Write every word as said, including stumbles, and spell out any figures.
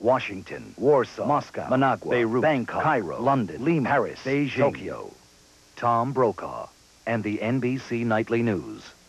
Washington, Warsaw, Moscow, Managua, Beirut, Bangkok, Cairo, London, Lima, Paris, Beijing, Tokyo. Tom Brokaw and the N B C Nightly News.